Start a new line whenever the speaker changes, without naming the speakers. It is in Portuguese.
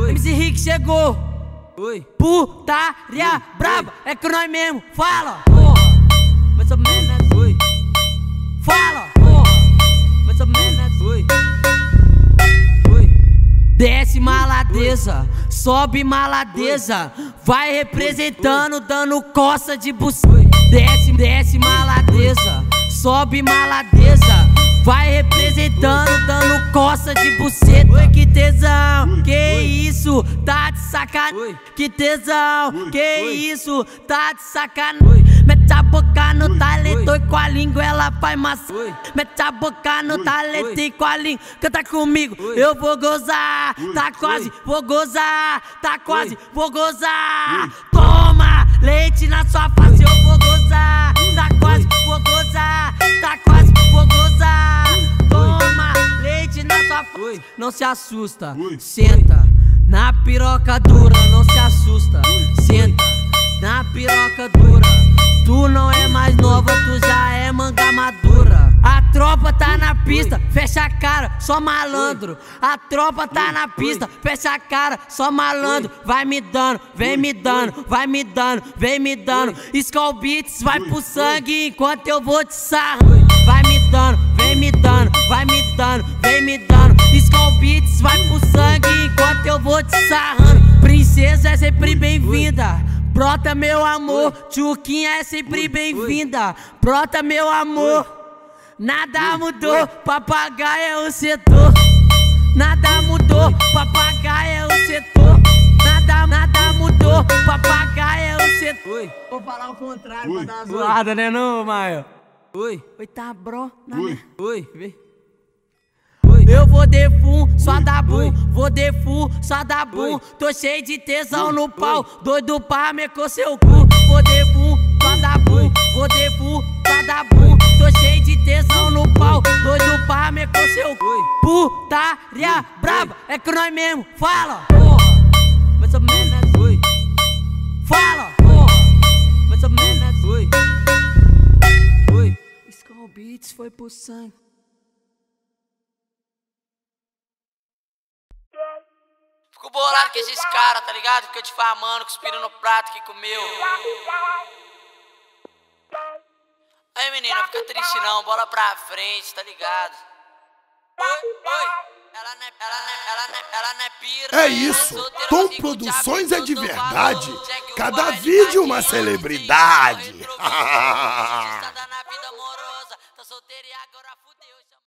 MC Rick chegou.
Oi.
Putaria braba, é que nós mesmo fala.
Mais ou menos. Oi.
Fala.
Mais ou menos. Oi. Oi.
Desce maladeza, sobe maladeza, vai representando, dando coça de buceta. Desce maladeza, sobe maladeza, vai representando, dando coça de buceta. Oi, que tesão, que isso, tá de sacanagem. Que tesão, que isso, tá de sacanagem. Mete a boca no talento e com a língua ela faz massa. Mete a boca no talento e com a língua canta comigo, eu vou gozar. Tá quase, vou gozar. Tá quase, vou gozar. Toma leite na sua face, eu vou gozar. Tá quase, vou gozar. Tá quase, vou gozar. Toma leite na sua face. Não se assusta, senta na piroca dura. Não se assusta, senta na piroca dura. Tu não é mais nova, tu já é manga madura. A tropa tá na pista, fecha a cara, só malandro. A tropa tá na pista, fecha a cara, só malandro. Vai me dando, vem me dando, vai me dando, vem me dando. Skull Beats vai pro sangue enquanto eu vou te sarrando. Vai me dando, vem me dando, vai me dando, vem me dando. Skull Beats vai pro sangue enquanto eu vou te sarrando. Princesa é sempre bem-vinda. Brota meu amor, Tchuquinha é sempre bem-vinda. Brota meu amor, nada mudou, papagaio é o setor. Nada mudou, papagaio é o setor. Nada mudou, papagaio é o setor. Vou falar o contrário pra dar uma zoada, né não, Maio?
Oi.
Oi, tá bro? Né?
Oi. Vê.
Eu vou de full, só dá boom. Vou de full, só dá boom. Tô cheio de tesão no pau, doido pra meter seu cu. Vou de full, só dá boom. Vou de full, só dá boom. Tô cheio de tesão no pau, doido pra meter seu cu. Putaria braba, é que nós mesmo fala.
Mais ou menos. Oi.
Fala.
Mais ou menos. Oi. Oi.
Skull Beats foi pro sangue. Fico bolado com esses caras, tá ligado? Fica difamando, cuspindo no prato que comeu. Aí menina, fica triste não, bola pra frente, tá ligado? Oi. Ela não é pira.
É isso, Tom Produções é de verdade. Cada vídeo uma celebridade.